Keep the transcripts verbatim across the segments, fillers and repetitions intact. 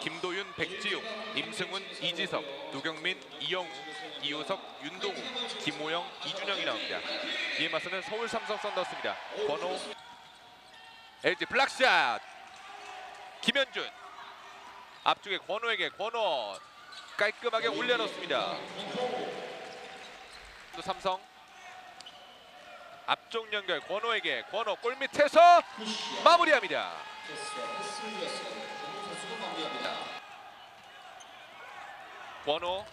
김도윤, 백지용, 임승훈, 이지석, 노경민, 이영우, 이우석, 윤동우, 김호영, 이준영이 나옵니다. 이에 맞서는 서울 삼성 썬더스입니다. 권호, 엘지 블락샷, 김현준, 앞쪽에 권호에게 권호 깔끔하게 올려놓습니다. 또 삼성 앞쪽 연결 권호에게 권호 골밑에서 마무리합니다. 권호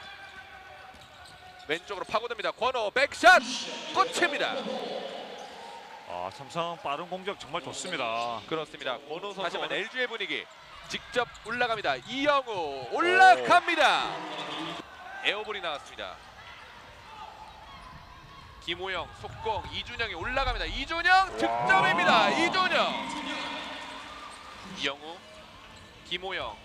왼쪽으로 파고듭니다. 권호 백샷 꽂힙니다. 아, 삼성 빠른 공격 정말 좋습니다. 그렇습니다. 권호 선수 다시 한번 엘지의 분위기 직접 올라갑니다. 이영우 올라갑니다. 에어볼이 나왔습니다. 김호영 속공 이준영이 올라갑니다. 이준영 득점입니다. 이준영, 이영우, 김호영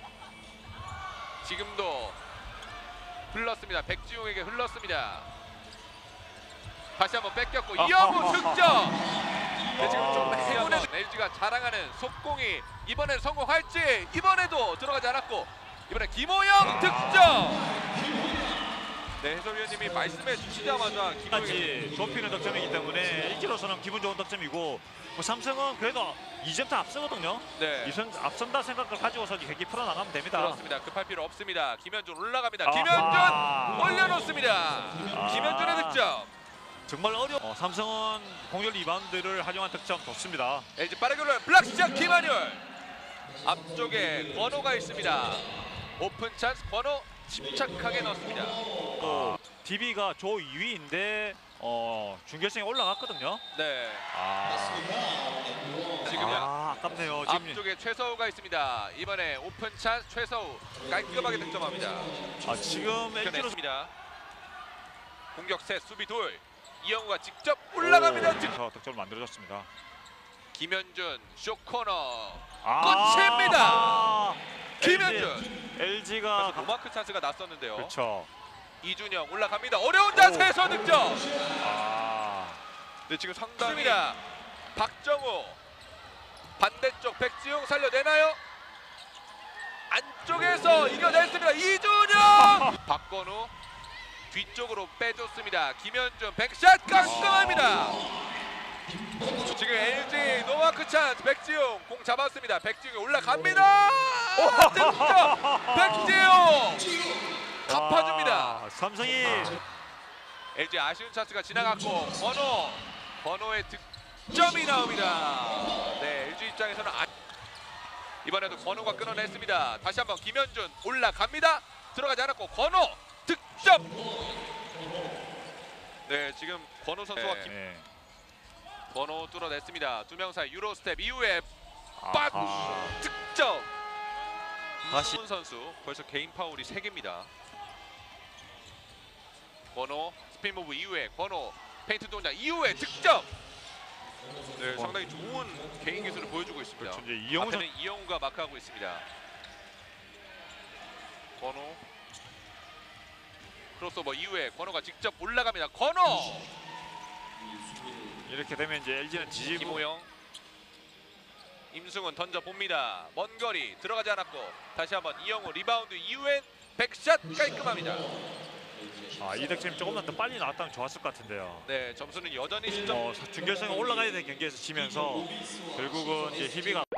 지금도 흘렀습니다. 백지용에게 흘렀습니다. 다시 한번 뺏겼고 이영우 득점. 네, 지금 좀 행운의 엘지가 자랑하는 속공이 이번엔 성공할지. 이번에도 들어가지 않았고 이번에 김호영 득점. 네, 해설위원님이 말씀해 주시자마자 김호영이 좁히는 득점이기 때문에 엘지로서는 기분 좋은 득점이고, 뭐 삼성은 그래도 이 점 차 앞서거든요. 네, 이선 앞선다 생각을 가지고서 경기 풀어나가면 됩니다. 그렇습니다. 급할 필요 없습니다. 김현준 올라갑니다. 아하. 김현준 올려놓습니다. 아. 김현준의 득점. 정말 어려워. 어, 삼성은 공격 리바운드를 활용한 득점 좋습니다. 엘지 빠르게 올라요. 블락샷 김한율. 앞쪽에 권호가 있습니다. 오픈 찬스 권호 침착하게 넣습니다. 또 디비가 조 이 위인데 어, 준결승에 올라갔거든요. 네, 아, 지금 아, 아깝네요. 지금 앞쪽에 최서우가 있습니다. 이번에 오픈 찬스 최서우 깔끔하게 득점합니다. 아, 지금 엘지로 득점했습니다. 공격 셋, 수비 둘. 이영우가 직접 올라갑니다. 득- 저 득점을 만들어줬습니다. 김현준 쇼코너 아, 꽂힙니다. 아, 김현준. 엘지가 노마크 찬스가 났었는데요. 그렇죠. 이준영 올라갑니다. 어려운 자세에서 득점. 아, 네, 지금 상당히입니다. 박정우 반대쪽 백지용 살려내나요? 안쪽에서 이겨냈습니다. 이준영. 박건우 뒤쪽으로 빼줬습니다. 김현준 백샷 깔끔합니다. 지금 엘지 노마크 찬스 백지용 공 잡았습니다. 백지용이 올라갑니다. 득점 백지용 갚아줍니다. 아, 삼성이 엘지 아쉬운 찬스가 지나갔고 번호 번호의 득점이 나옵니다. 네, 엘지 입장에서는 아... 이번에도 권호가 끊어냈습니다. 다시 한번 김현준 올라갑니다. 들어가지 않았고 권호 득점. 네, 지금 권호 선수와 네. 김 네. 권호 뚫어냈습니다. 두 명 사이 유로 스텝 이후에 빡 아하. 득점. 다시 이훈 선수 벌써 개인 파울이 세 개입니다. 권호 스핀 무브 이후에 권호 페인트 동작 이후에 득점. 네, 상당히 좋은 개인 기술을 보여주고 있습니다. 그렇죠. 이제 이영우 선 앞에는 이영우가 마크하고 있습니다. 권호 크로스오버 이후에 권호가 직접 올라갑니다. 권호 이렇게 되면 이제 엘지는 지지고 김호영 임승훈 던져 봅니다. 먼 거리 들어가지 않았고 다시 한번 이영우 리바운드 이후엔 백샷 깔끔합니다. 아, 이 득점이 조금만 더 빨리 나왔다면 좋았을 것 같은데요. 네, 점수는 여전히 십 점. 어, 준결승에 올라가야 되는 경기에서 지면서 결국은 이제 희비가